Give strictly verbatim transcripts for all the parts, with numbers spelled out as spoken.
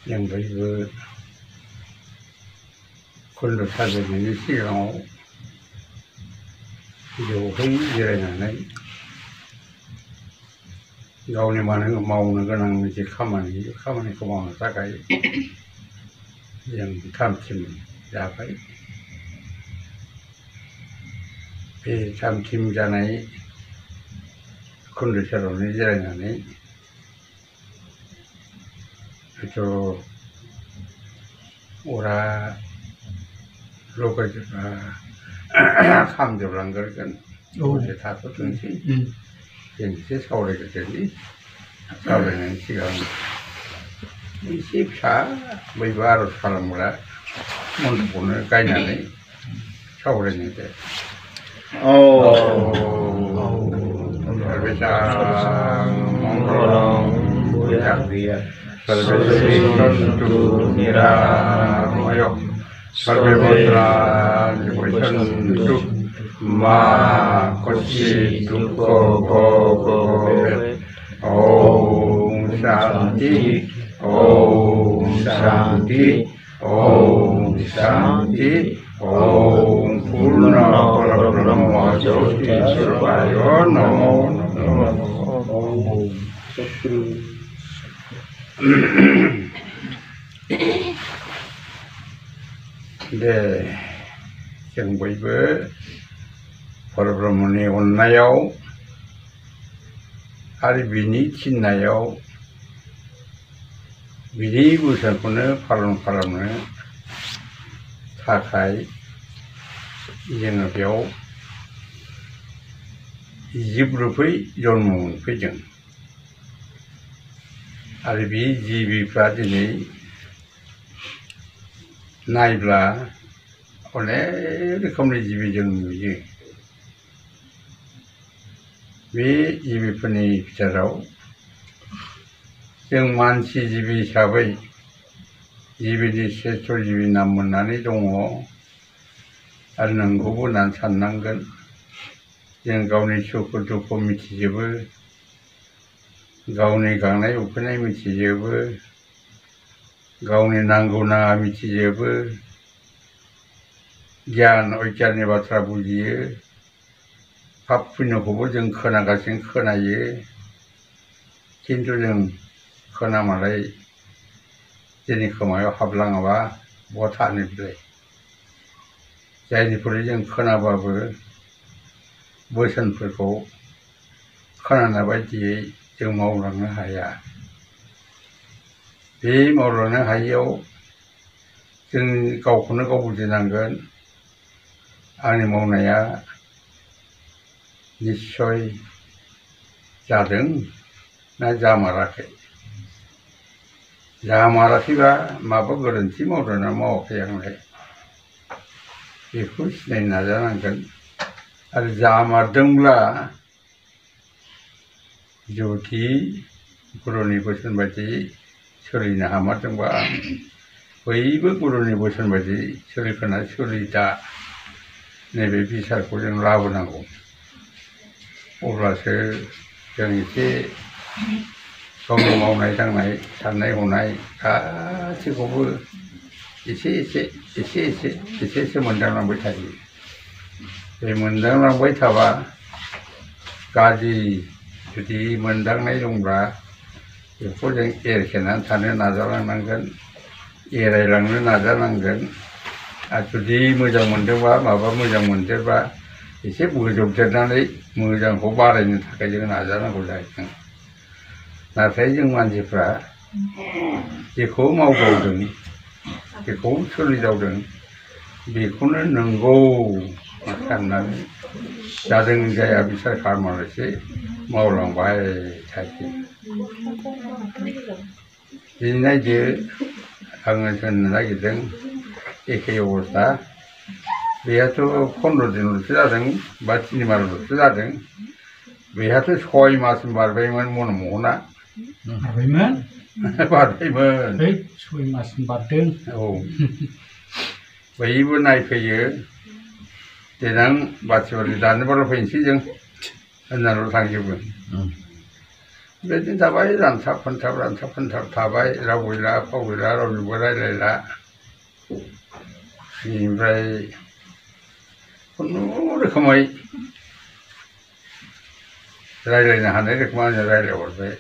ยังไปเวอคนรสชาติแบบนี้ที่เราอยู่ให้ยังไงนั่นเราเนี่ยมันก็เมาเนี่ยก็นั่งจะเข้ามานี่เข้ามาในก็มองสักไอ้ยังทำชิมอยากไปไปทำชิมจะไหนคนรสชาติแบบนี้ยังไงนี่就我啦，如果就是看着两个人，我觉得他不正经，嗯，现在少了个这里，少了人这个，你是啥？没办法说了么啦，我们不能干那里，少了人的。哦，特别像蒙古人不一样的。Sarvesantu Niramayo Sarveputra Nivasantu Ma Kositu Koko Om Shanti Om Shanti Om Shanti Om Purna Parabrahma Jyoti Survaya Namo Namo Satguru 네, 정부의 바로브라문이 온나요? 아리비니 친나요? 비니 부산군의 파란 파란을 타카이 이정업요 이집루의 연문 회정 आरो बे जिबिफ्रा दिनै नायब्ला अनेक रोखोमनि जिबि जों नुयो बे जिबिफोरनि बिथोराव जों मानसि जिबि हिसाबै जिबिनि श्रेष्ठ जिबि नाम मोननानै दङ आरो नंगौबो होननानै साननांगोन जों गावनि सुखु दुखु मिथिजोबो गावनि गांनाय उखैनाय मिथिजोबो गावनि नांगौ नाङा मिथिजोबो गियान अज्ञाननि बाथ्रा बुजियो पाप पुण्यखौबो जों खोनागासिनो खोनायो खिन्थु जों खोनामालाय जोंनि खोमायाव हाबलाङाबा बहा थानो बिलाय जायनिफ्राय जों खोनाबाबो बोसोनफोरखौ खोनानाय बायदियै जों मावलांनो हाया बे मावलांनो हायैयाव जों गावखौनो गाव बुजिनांगोन आंनि मावनाया निस्सय जादों ना जामाराखै जामाराखैबा माबा गोरोन्थि मावदों ना मावाखै आंलाय बेखौ सिनायनो नाजानांगोन आरो जामारदोंब्ला जुदि गुरुनि बोसोन बायदि सोलिनो हामारदोंबा बयबो गुरुनि बोसोन बायदि सोलिखोना सोलिदा नैबे बिसारखौ जों लाबोनांगौ अब्लासो जों एसे गावनि मावनाय दांनाय साननाय हनाय गासैखौबो एसे एसे एसे एसे एसे एसे मोनदांलांबाय थायो बे मोनदांलांबाय थाबा गाज्रि जुदि मोनदांनाय दंब्ला बेखौ जों एरखेनानै थानो नाजालांनांगोन एरायलांनो नाजानांगोन आरो जुदि मोजां मोनदोंबा माबा मोजां मोनदेरबा एसे बोजबदेरनानै मोजांखौ बारायनो थाखाय जों नाजानांगौ जाहैदों नाथाय जों मानसिफ्रा जेखौ मावदावदों जेखौ सोलिदावदों बेखौनो नंगौ साननानै जादों जाया बिसार खालामालासे मावलांबाय थायो दिनै नायदो आङो होननो नागिरदों एखे अबस्था बेहाथ' फन्द्र दिनल'सो जादों बा तिनि मासल'सो जादों बेहाथ' सय मास बारबायमोन मन महना बारबायमोन बारबायमोन सय मास बारदों औ बयबो नायफैयो देनां बाथि बाथि दानोबाल' फैनोसै जों होननानैल' थांजोबो बेदिनो थाबाय रानथाब फानथाब रानथाब फानथाब थाबाय राव गैला फाव गैला रावजोंबो रायलायला बेनिफ्राय खुनु रोखोमै रायलायनो हानाय रोखोम आंनो रायलायहरबाय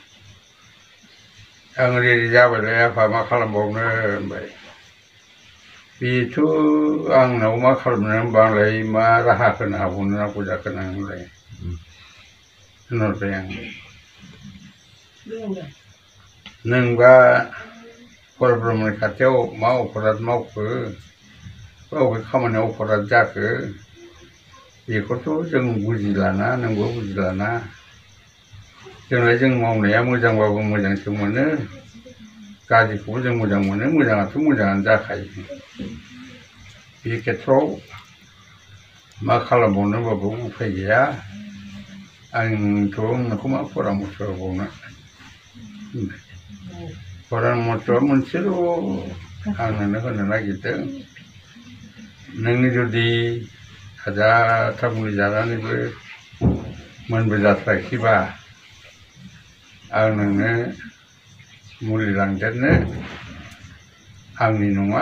आं रेडि जाबायलाय आफा मा खालामबावनो होनबाय बेथ' आंनाव मा खालामनो होनबा आंलाय मा राहा होनो हाबावनो नांगौ जाखो होनलाय होनहरबाय आं नोंबा परब्रह्मनि खाथियाव मा अपराध मावखो बबे खामानियाव अपराध जाखो बेखौथ' जों बुजिलाना नोंबो बुजिलाना जोंलाय जों मावनाया मोजांबाबो मोजांसो मोनो गाज्रिखौबो जों मोजां मोनो मोजाङाथ' मोजाङानो जाखायो बे खेथ्रआव मा खालामबावनो होनबाबो उफाय गैया आंथ' नोंखौ मा परामर्स होबावनो परामर्सआ मोनसेल' आं नोंनो होनो नागिरदों नोंनि जुदि हाजारथा मुलि जानानैबो मोनबोजाथ्रायाखैबा आं नोंनो मुलि लांदेरनो आंनि नङा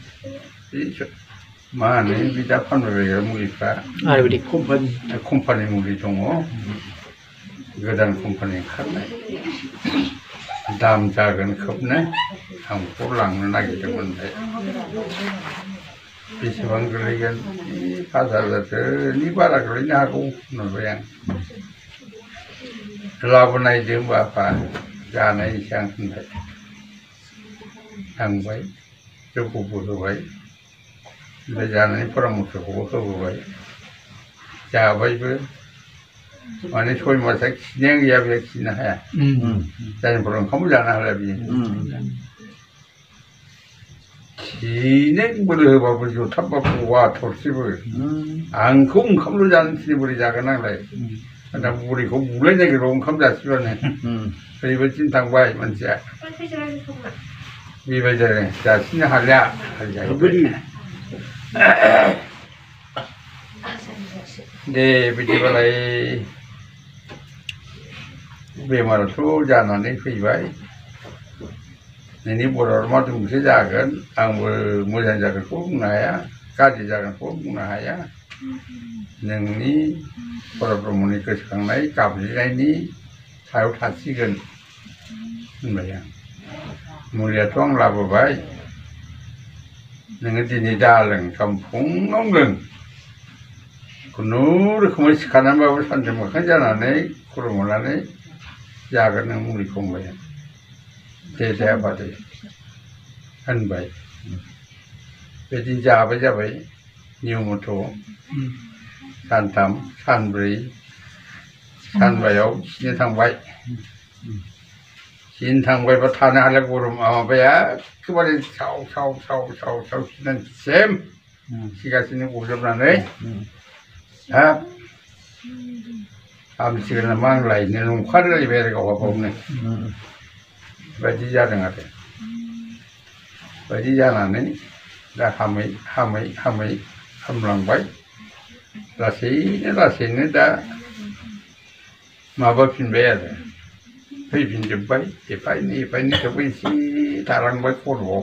मा होनो बि दा फानबाय बायग्रा मुलिफ्रा आयुर्वेदिक कम्पानि कम्पानि मुलि दङ गोदान कम्पानि ओंखारनाय दाम जागोन खोबनो आं बेखौ लांनो नागिरदोंमोन बेसेबां गोलैगोन पास हाजारसोनि बारा गोलैनो हागौ होनबाय आं लाबोनायदो होनबा आफा जानायनोसै आं होनबाय थांबाय जौखौबो होबाय ओमफ्राय जानायनि परामर्सखौबो होबोबाय जाबायबो माने सय मासआ खिनाया गैया बे खिनो हाया जायनिफ्राय ओंखामबो जानो हाला बियो खिनो बोलो होबाबो जथाबबाबो गवा थरसेबो आंखौ ओंखामल' जानो थिनो बोरै जागोन आंलाय दा बुरैखौ बुलाय नागिरो ओंखाम जासिबानो ओरैबायदिनो थांबाय मानसिया बेबायदि आरो जासिनो हालिया दे बिदिबालाय बेमाराथ' जानानै फैबाय नोंनि बर'आव मा दंसो जागोन आंबो मोजां जागोनखौ बुंनो हाया गाज्रि जागोनखौ बुंनो हाया नोंनि परब्रह्मनि गोसोखांनाय गाबज्रिनायनि सायाव थासिगोन होनबाय आं मुलियाथ' आं लाबोबाय नोङो दिनै दा लों गाबोन फुङाव लों खुनु रोखोमै सिखारनानैबाबो सानजों मोखां जानानै खुलुमहरनानै जागोन नों मुलिखौ होनबाय आं दे दे आफा दे होनबाय बिदिनो जाबाय जाबाय नियम मथ' सानथाम सानब्रै सानबायाव खिनो थांबाय खिनो थांबायबा थानो हाला गरम माबाया एखेबारे साव साव साव साव साव खिनानै सेम खिगासिनो गजबनानै हाब हामसिगोन नामा आं लायनो नंखारलायबाय आरो गावहा गावनो बायदि जादों आरो बायदि जानानै दा हामै हामै हामै हामलांबाय लासैनो लासैनो दा माबाफिनबाय आरो फैफिनजोब्बाय एफा एनै एफा एनै थेवबो एसे थालांबाय खर'आव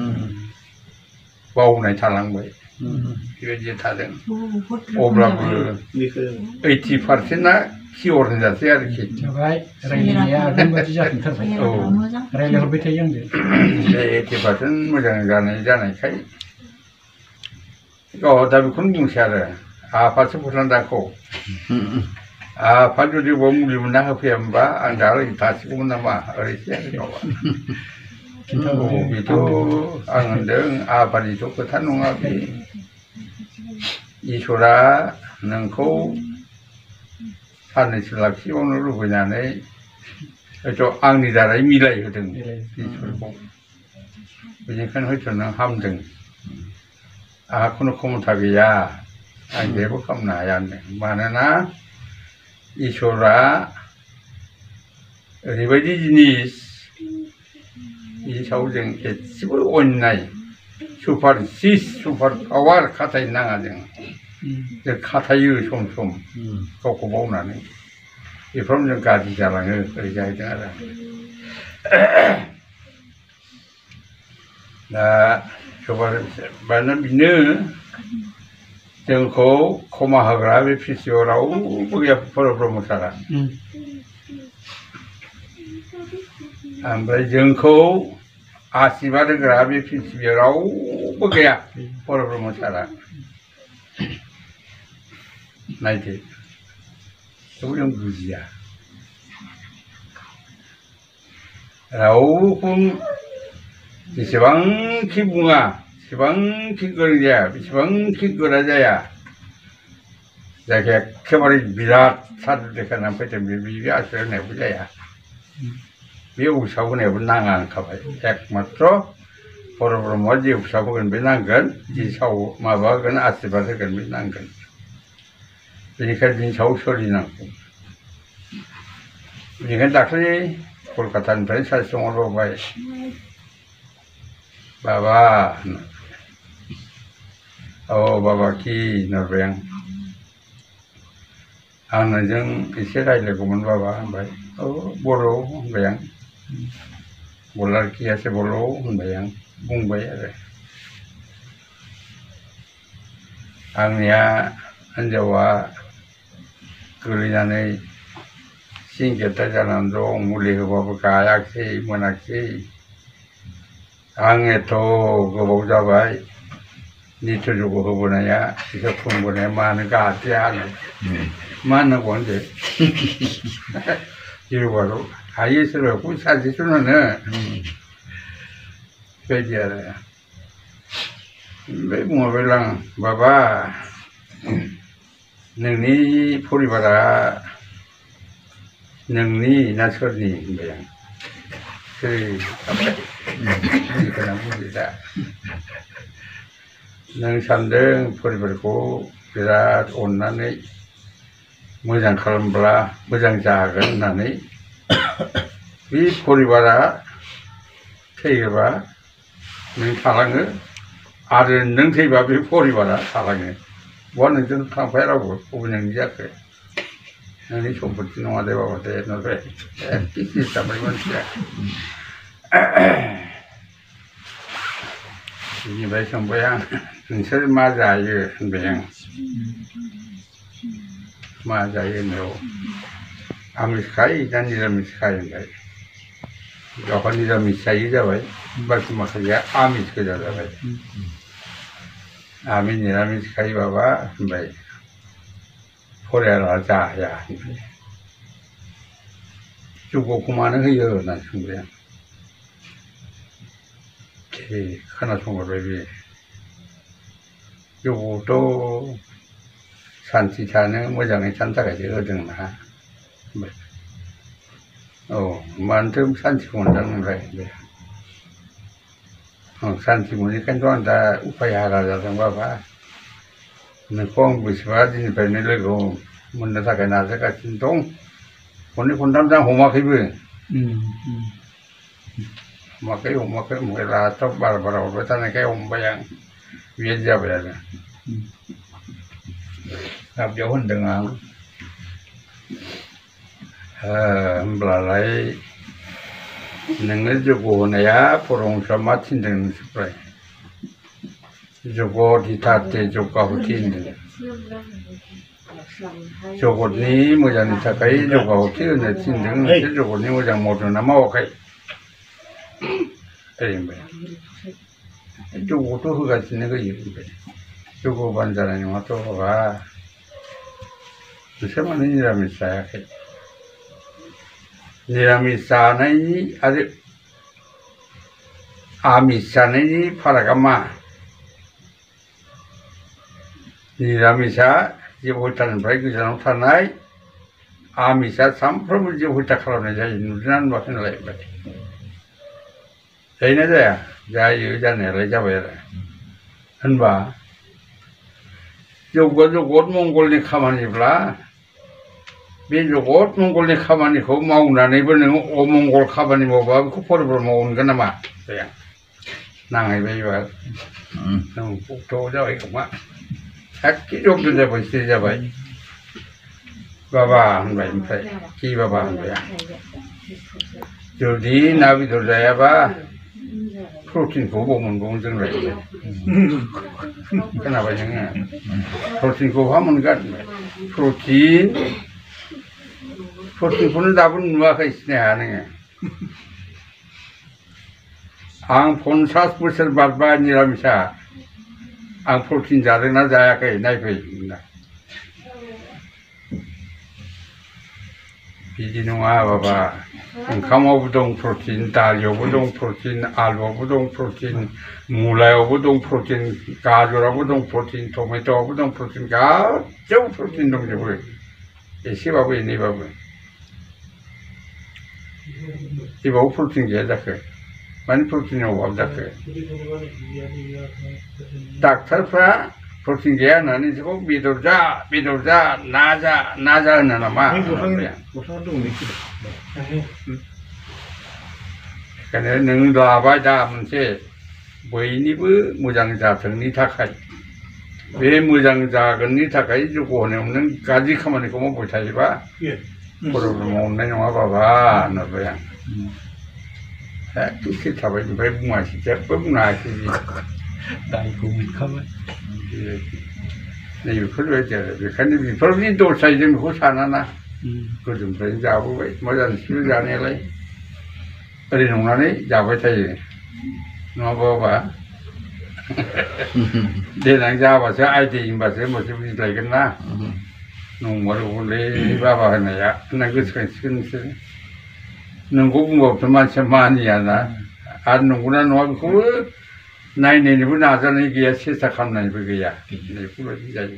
बावनाय थालांबाय बेबायदि थादों अब्लाबो ओइटि पारसेन्टआ कियर होनजासै आरोखि रायलायनाया आगोल बायदि जाफिनथारबाय औ रायलायहरबाय थायो आंजों बे ओइटि पारसेन्ट मोजां जानाय जानायखाय गावहा दा बेखौनो बुंसै आरो आफासो फोथांनो दाखौ आफा जुदि बबाव मुलि मोनना होफैयामोनबा आं दा ओरै थासिगौमोन नामा ओरैसै आरो गावहा बेथ' आं होनदों आफानिथ' खोथा नङा बे इसोरा नोंखौ साननैसो लाखिबावनो लुबैनानै हयथ' आंनि दारै मिलायहोदों इसोरखौ बेनिखायनो हयथ' नों हामदों आंहा खुनु क्षमता गैया आं जेबो खालामनो हाया होनदों मानोना इसोरा ओरैबायदि जिनिस बिनि सायाव जों एसेबो अन्याय सुपार सिस सुपार पावार खाथायनो नाङा जों जों खाथायो सम सम गावखौ बावनानै बेफोरावनो जों गाज्रि जालाङो ओरै जाहैदों आरो दा मानोना बिनो जोंखौ खमा होग्रा बे पृथ्बियाव रावबो गैया बर' ब्रह्म सारा ओमफ्राय जोंखौ आशीर्बाद होग्रा बे पृथ्बियाव रावबो गैया बर' ब्रह्म सारा नायदो थेवबो जों बुजिया रावबो जेसेबांखि बुङा बेसेबांखि गोरों जाया बेसेबांखि गोरा जाया जायखिया एखेबारे बिराद साधु देखायनानै फैदों बे बे आशीर्बाद होनायावबो जाया बे उसाव होनायावबो नाङा होनखाबाय एकमात्र बर' ब्रह्मआ जे उसाव होगोन बे नांगोन जे साव माबागोन आशीर्बाद होगोन बे नांगोन बेनिखायनो बिनि सायाव सोलिनांगौ बेनिखायनो दाख्लै कलकातानिफ्राय सासे सोंहरबावबाय बाबा औ बाबा कि होनहरबाय आं आं नोंजों एसे रायज्लायगौमोन बाबा होनबाय औ बर' होनबाय आं बलार कि एसे बर' होनबाय आं बुंबाय आरो आंनिया हिन्जावा गोलैनानै सिंगेटा जानानै दं मुलि होबाबो गायाखै मोनाखै आं एथ' गोबाव जाबाय नित्य जग होबोनाया बिखौ खुंबोनाया मानो गाजाया आरो मा होननांगौ होनदो जिर'बार' हायो सोरबाखौ साजेसन होनो बेबायदि आरो ओमफ्राय बुंहरबाय आं बाबा नोंनि परिबारा नोंनि ना सोरनि होनबाय आं सोर बुजि दा नों सानदों परिबारखौ बिराद अननानै मोजां खालामब्ला मोजां जागोन होननानै बे परिबारा थैयोबा नों थालाङो आरो नों थैबा बे परिबारा थालाङो बहा नोंजों थांफाया रावबो बबे नोंनि जाखो नोंनि सम्पति नङा दे बाबा दे होनबाय एखे जाबाय मानसिया बेनिफ्राय सोंबाय आं नोंसोर मा जायो होनबाय आं मा जायो होननायाव आमिष खायो ना निरामिष खायो होनबाय गावहा निरामिष जायो जाबाय बाखि माखासेया आमिष गोजा जाबाय आमि निरामिष खायो बाबा होनबाय फरियाला जाया होनबाय जगखौ मानो होयो होननानै सोंबाय आं खोनासंहरबाय बे जगआवथ' सान्थि थानो मोजाङै थानो थाखायसो होदों ना होनबाय औ मानोथो सान्थिखौ मोनदों होनबाय बे सान्थि मोनैखायनोथ' आं दा उफाय हारा जादों बाबा नोंखौ आं बेसेबा दिननिफ्रायनो लोगो मोननो थाखाय नाजागासिनो दं खननै खनथामसो आं हमाखैबो हमाखै हमाखै ओमफ्राय लास्टआव बारा बारा हरबाय थानायखाय हमबाय आं बेबायदि जाबाय आरो दा बेयाव होनदों आं होमब्लालाय नोङो जग होनाया परमहंसआ मा थिनदों नोंसोरफ्राय जगदिथाते जगाहुति होनदों जगतनि मोजांनि थाखाय जगाहुति होनो थिनदों नोंसोर जगतनि मोजां मावदों ना मावाखै ओरै होनबाय जगआवथ' होगासिनो होयो होनबाय जग होबानो जानाय नङाथ' बाबा नोंसोर मानो निरामिष जायाखै निरामिष जानायनि आरो आमिष जानायनि फारागा मा निरामिषआ जिब हत्यानिफ्राय गोजानाव थानाय आमिषआ सानफ्रोमबो जिब हत्या खालामनाय जायो नुदोंना नुवाखै होनलायबाय जायोना जाया जायो जानायालाय जाबाय आरो होनबा जगआ जगत मंगलनि खामानिब्ला बे जगत मंगलनि खामानिखौ मावनानैबो नोङो अमंगल खामानि मावबा बेखौ परिब्रह्म मोनगोन नामा जाया नांहैबायबा नों भक्त जाबाय खोमा एखे जग्य जाबाय स्थिर जाबाय बाबा होनबाय ओमफ्राय खि बाबा होनबाय आं जुदि ना बेदर जायाबा प्रटिनखौ बबाव मोनबावगोन जोंलाय खोनाबाय नोङो प्रटिनखौ बहा मोनगोन प्रटिन प्रटिनखौनो दाबो नुवाखै सिनाया नोङो आं पन्सास बोसोर बारबाय निरामिसा आं प्रटिन जादोंना जायाखै नायफै बिदि नङा बाबा ओंखामावबो दं प्रटिन दालियावबो दं प्रटिन आलुआवबो दं प्रटिन मुलायावबो दं प्रटिन गाजरावबो दं प्रटिन टमेट'आवबो दं प्रटिन गासैयावबो प्रटिन दंजोबो एसेबाबो एनैबाबो जेबाव प्रटिन गैया जाखो माने प्रटिननि अभाब जाखो डाक्टारफ्रा प्रटिन गैया होननानै बेखौ बेदर जा बेदर जा ना जा ना जा होनो नामा बेखायनो नों लाबाय दा मोनसे बयनिबो मोजां जाथोंनि थाखाय बे मोजां जागोननि थाखाय जग होनायाव नों गाज्रि खामानिखौ मावबाय थायोबा प्रब्लेम मोननाय नङा बाबा होनबाय आं एखे थाबाय ओमफ्राय बुङासै जेबो बुंनो हायासै दायखौ मोनखाबाय नैबेफोरबायदि आरो बेखायनो बेफोरनि दसाय जों बेखौ सानाना गोदोनिफ्रायनो जाबोबाय मा जानोसै जानायालाय ओरै नंनानै जाबाय थायो नङाबाबा देनां जाबासो आइदै होनबासो होनबासो बुजिलायगोन ना नंमारगौलै बाबा होननाया होनना गोसोखांसिगोन नोंसोरो नोंखौ बुंबाबोथ' मानसिया मानियाना आरो नंगौना नङा बेखौबो नायनायनोबो नाजानाय गैया सेस्था खालामनायबो गैया बेफोरबायदि जायो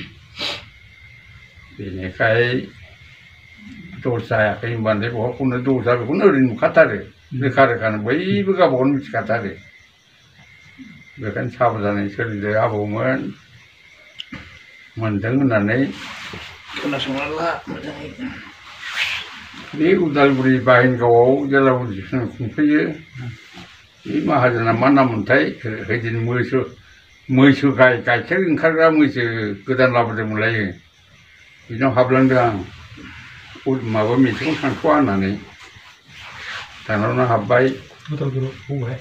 बेनिखाय दस जायाखै होनबानो बहाखौनो दस जा बेखौनो ओरैनो नुखाथारो रोखा रोखानो बयबो गावबा गावनो मिथिखाथारो बेखायनो साबधानै सोलिदो आबौमोन मोनदों होननानै खोनासंना ला मोजाङै बे उदालगुरि बाहेनगावआव जेला खुंफैयो बे माहाजोना मा नाममोनथाय ओइदिन मैसो मैसो गाय गाइखेर ओंखारग्रा मैसो गोदान लाबोदोंमोनलाय बिनाव हाबलांदों आं माबा मिथिङाव थांथ'वा होननानै दानावनो हाबबाय उदालगुरियाव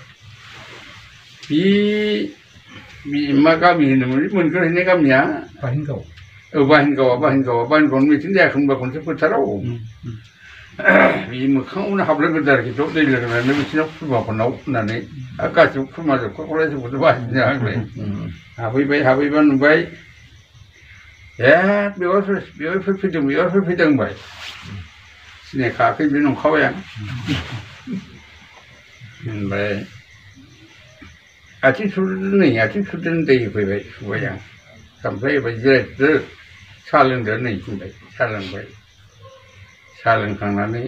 बे मा गामि होनोमोन मोनग्रोहैनाय गामिया बाहेनगाव औ बाहेनगावआ बाहेनगावआ बाहेनगावआवनो मिथिं जायाखै होनबा खनसे फोथाराव बे मोखाङावनो हाबलांग्रोदो आरोखि ज' दै लोंनानै बिसोरनाव खुरमाफोरनाव होननानै गासिबो खुरमा जोबखाखौलाय जोंखौथ' बाहायनो आंलाय हाबहैबाय हाबहैबा नुबाय ए बेवाइफोर बेवाइफोर फैदों बेवाइफोर फैदों होनबाय सिनायखायाखै बे नंखाबाय आं ओमफ्राय आथिं सुदो नै आथिं सुदो दै होफैबाय सुबाय आं ओमफ्राय होबाय जिरायदो साहा लोंदो नै बुंबाय साहा लोंबाय साहा लोंखांनानै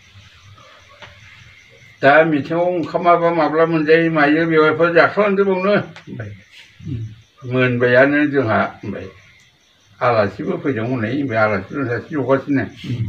दा मिथिङाव ओंखामाबा माब्ला मोनजायो मायो बेवाइफोर जाखालांदो बावनो होनबाय मोनबायानो जोंहा होनबाय आलासिबो फैदों हनै ओमफ्राय आलासिफोर सासे जगासिनो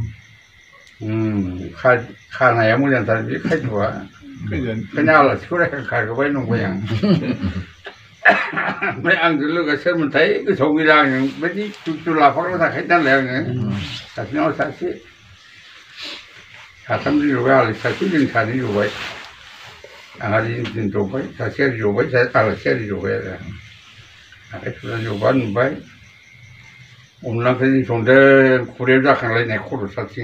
खानाया मोजांथार बे खायद'आ ओंखायनो आलासिखौ रायखांखागोबाय नंबाय आं ओमफ्राय आंजों लोगो सोरमोनथाय गोसोआव गैला आङो बेबायदि दुखु लाफाग्रा थाखाय नालाय आङो सासेनाव सासे साथामजों जबाय आलासि सासे जों सानै जबाय आंहा जों जबाय सासेया जबाय आलासिया जबाय आरो आखाइ सुना जबा नुबाय अनला ओंख्रिजों संदों खुरैयाव जाखांलायनाय खर' साथिं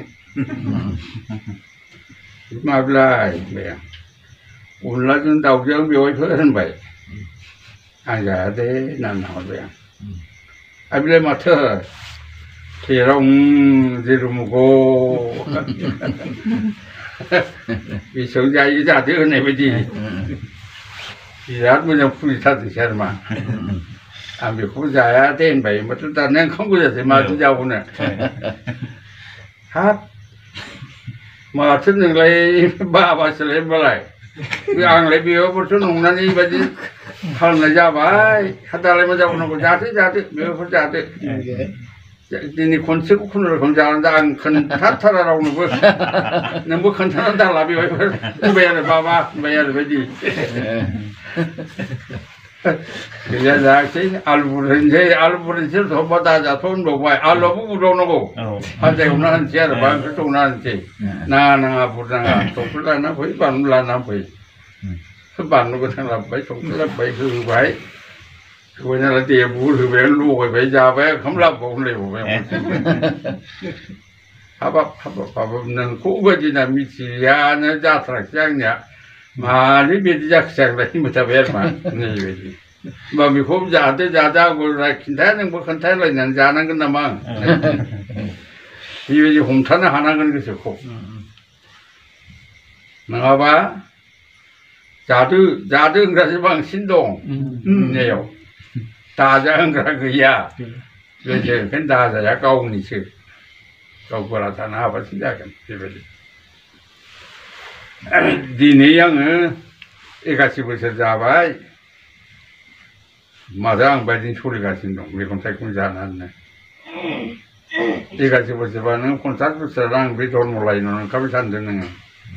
माब्लाय होनबाय आं अनलाजों दाउजों बेवाइफोर होनबाय आं जाया दे होनना हरबाय आं आरो बेलाय माथो तेराव जेरुमुगौ बेसेबां जायो जादो होननाय बायदि बिराद मोजां फुजिथारदोंसै आरो मा आं बेखौबो जाया दे होनबाय होनबाथ' दानिया ओंखाम गोजासै माथो जाबावनो हाब माथो नोंलाय बाबासोलाय होनबालाय आंलाय बेयावबोथ' नंनानै बेबायदि खालामनाय जाबाय दालाय मा जाबावनांगौ जादो जादो बेफोर जादो दिनै खनसेखौ खुनुरुखुम जानानै आं खोन्थाथारा रावनोबो नोंबो खोन्थानानै दाला बेवहायफोर होनबाय आरो बाबा होनबाय आरो बायदि 그냥 자식 알부른 제 알부른 제 소보다 자손 보고 알로 부르노고 한테 우나는 제를 봐 그쪽 우나는 제 나나 부르나 동플라나 보이 반물라나 보이 반로 그 생각 보이 동플라 보이 그 보이 그거는 어디에 물을 왜 누고 왜 잡아야 검라 보는 거 왜? 하바 하바 하바는 고거지나 미치야 너 자트락 짱냐 많이 비디작작라 힘부터 배만 네 이거지 마음이 홈자 안돼 자자고 나 kin타는 뭐 kin타를 그냥 자는 건나 막 이거지 홈타는 하나 그런 게 좋고 나봐 자두 자두 그래서 방 신동 네요 다자한 거라 그야 그게 근 다자야 가오니 시 가오라 다나 봐 시작은 이거지 디네 양은 이가시부터 잡아 마당 받은 소리가 신동 우리 검사 군자 않았네 이가시부터 봐는 콘서트랑 비돈 몰라이는 가비산 되는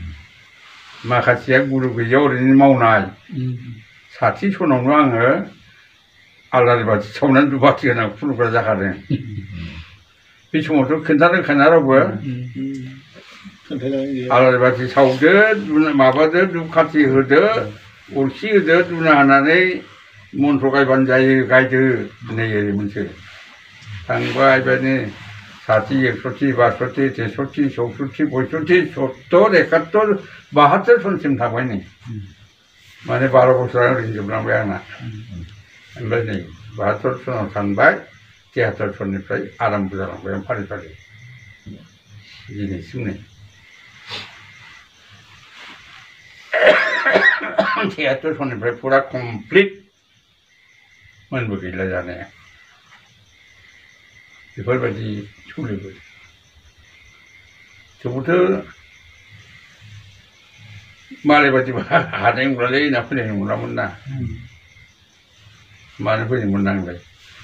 마카시야 구르고 여린이 마우나이 사치 초농왕을 알라리바치 처음엔 누바치가 나 푸르가 자가네 비추모도 큰다는 큰나라고요 알라리바치 사우드 누나 마바드 누카치 흐드 울시 흐드 누나 하나네 몬소가이 반자이 가이드 네예 문제 당과 이번에 사치 역소치 바소치 대소치 소소치 보소치 소또 레카또 마하트 손심 타고 있네 만에 바로 보스라는 좀 나와야나 엠베니 바하트 손을 산바이 제하트 손을 프라이 아람부자랑 왜 파리파리 이게 심네 제하트 손을 프라이 पूरा complete मन बकीला जाने हैं बेफोरबायदि सोलिबो थेवबोथ' मालायबायदि हानाय नंलालै ना फैनाय नंलामोन ना मानो फैदोंमोन नांलाय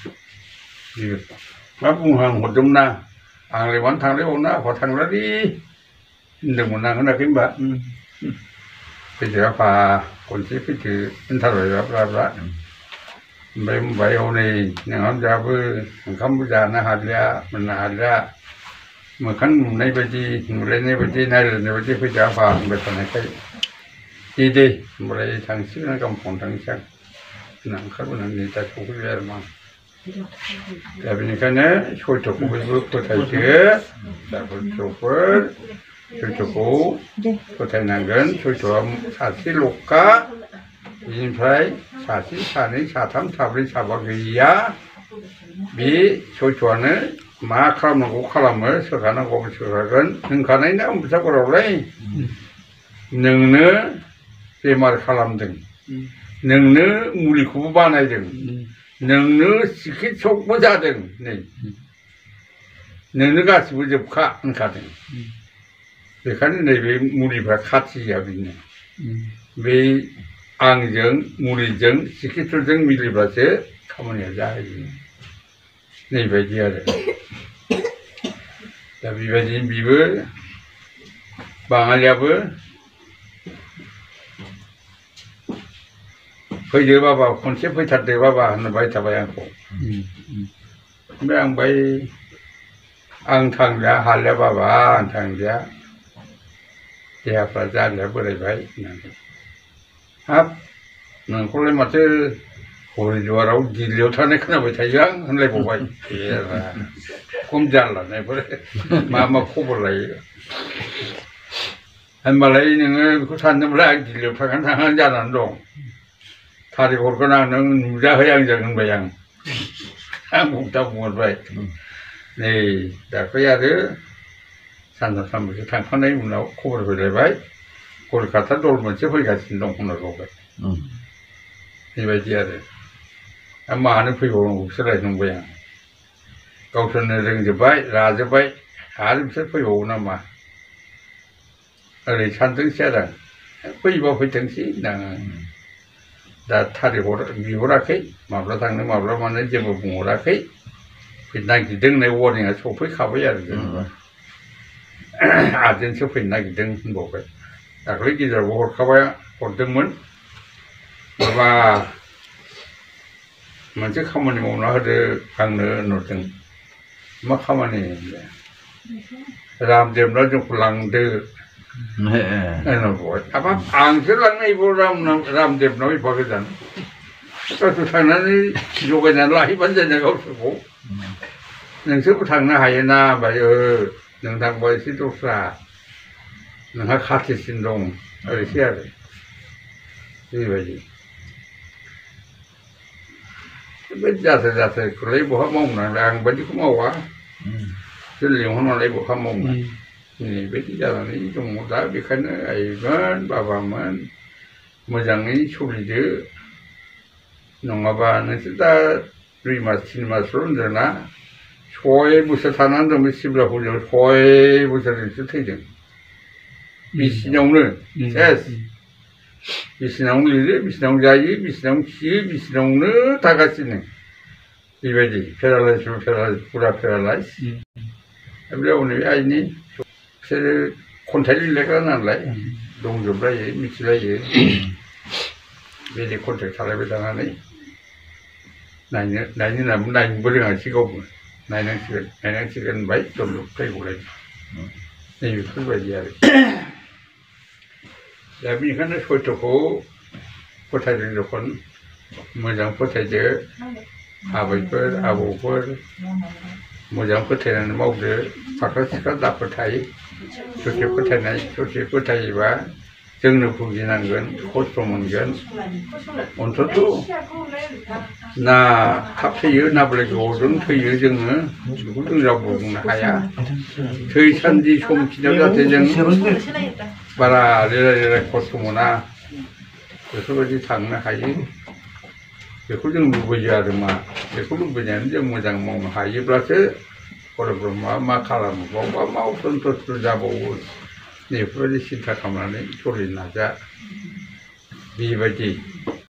मा बुंहां हरदोंमोन ना आंलाय मानो थांलायबावनो आफा थांलालै होनदोंमोन आं होनाखै होनबा फैदो आफा खनसे फैदो होनथारबायबा ब्रा ब्रा ओमफ्राय बुंबाय हनै नोंहाबो ओंखामबो जानो हालिया मोननो हालिया मोखां नुनाय बायदि नुलायनाय बायदि नायलायनाय बायदि फैदो आफा होनबाय थानायखाय दे दे होनबालाय थांसिगोन गाबोन फुङाव थांनोसै आं होनना ओंखारबोनानै दा सफैबाय आरो मा दा बेनिखायनो सयथ'खौ बयबो फोथायदो दा सयथ'फोर सयथ'खौ फोथायनांगोन सयथ'आ सासेल'खा बेनिफ्राय सासे सानै साथाम साब्रै साबा गैया बे सयथ'आनो मा खालामनांगौ खालामो सोखानांगौबो सोखागोन होनखानाय ना अम्बिताफोरावलाय नोंनो बेमार खालामदों नोंनो मुलिखौबो बानायदों नोंनो सिकित्सकबो जादों नै नोंनो गासिबो जोबखा होनखादों बेखायनो नैबे मुलिफ्रा खाथिया बेनो बे आंजों मुलिजों सिकित्सकजों मिलिब्लासो खामानिया जाहैयो नैबायदि आरो दा बेबायदिनो बिबो बाङालियाबो फैदो बाबा खनसे फैथारदो बाबा होनबाय थाबाय आंखौ ओमफ्राय आं बै आं थांलिया हालिया बाबा आं थांलिया देहाफ्रा जालिया बोरायबाय होननानै हाब नोंखौलाय माथो हरिद्वाराव दिल्लीयाव थानाय खोनाबाय थायो आं होनलायबावबाय खम जारलानायफोर मा मा खबर लायो होनबालाय नोङो बेखौ सानदोंब्ला आं दिल्लीयाव थांनानै थांनानै जानानै दं थारिख हरगोन आं नों नुजाहै आंजों होनबाय आं आं बुंथा बुंहरबाय नै दाख्लै आरो सानथाम सानब्रैसो थांखांनायनि उनाव खबर फैलायबाय कलकाता दल मोनसे फैगासिनो दं होनहरबावबाय बेबायदि आरो मानो फैबावनांगौ सोलाय नंबाय आं गावसोरनो रोंजोब्बाय राजोब्बाय आरो बिसोर फैबावो नामा ओरै सानदोंसै आरो आं फैबा फैथोंसै होनदां दा थारिख बिहराखै माब्ला थांनो माब्ला मानो जेबो बुंहराखै फैनो नागिरदों होननाय वार्निंआ सफैखाबाय आरो जेनेबा आर्जेन्टसो फैनो नागिरदों होनबावबाय दाख्लै गेजेरावबो हरखाबाय हरदोंमोन माबा मोनसे खामानि मावना होदो आंनो नुदों मा खामानि रामदेवनाव जोंखौ लांदो होनबाय हाबाब आंसो लांनायबो राम रामदेवनाव एफा गोजान गावसोर थांनानै जगायनानै लाहैबानो जायो गावसोरखौ नोंसोरबो थांनो हायोना होनबाय ओ नों थांबा एसे दस्रा नोंहा खाथिसिन दं ओरैसै आरो बेबायदि बेबायदि जाथाय जाथायखौलाय बहा मावनांलाय आं बायदिखौ मावा जों लिंहरनानै बहा मावनो बेबायदि जानानै दङ दा बेखायनो आइमोन बाबामोन मोजाङै सोलिदो नङाबा नोंसोर दा दुइ मास तिन मासल' होनदोंना सय बोसोर थानानै दं बे सिमला फुजायाव सय बोसोरजोंसो थैदों बिसिनावनो सेस बिसिनावनो लिरो बिसिनावनो जायो बिसिनावनो खियो बिसिनावनो थागासिनो बेबायदि पेरालाइस पेरालाइस फुरा पेरालाइस ओमफ्राय उनै आइनि बिसोरो खन्थाइ लिरलायग्रा नालाय दंजोबलायो मिथिलायो बिदि कन्टेक्ट खालामबाय थानानै नायनो नायनो होननानै नायनोबो रोङासै गावबो नायनांसिगोन नायनांसिगोन होनबाय जल्लुब थैगौलाय नैबेफोरबायदि आरो दा बेनिखायनो सयथ'खौ फोथायदों जखन मोजां फोथायदो आबैफोर आबौफोर मोजां फोथायनानै मावदो फाख्रा सिख्रा दा फोथाय ससे फोथायनाय ससे फोथायोबा जोंनो भुगिनांगोन खस्थ' मोनगोन अन्तत' ना थाब थैयो ना बोरै गोबावजों थैयो जोङो बेखौ जों रावबो बुंनो हाया थैसान्दि समखिनियाव जाहाथे जों बारा लेराय लेराय खस्थ' मोना बेफोरबायदि थांनो हायो बेखौ जों लुबैयो आरो मा बेखौ लुबैनानै जों मोजां मावनो हायोब्लासो परब्रह्मआ मा खालामो बावबा मा असन्तुष्ट जाबावो बेफोरबायदि सिन्था खालामनानै सोलिनो नाजा बेबायदि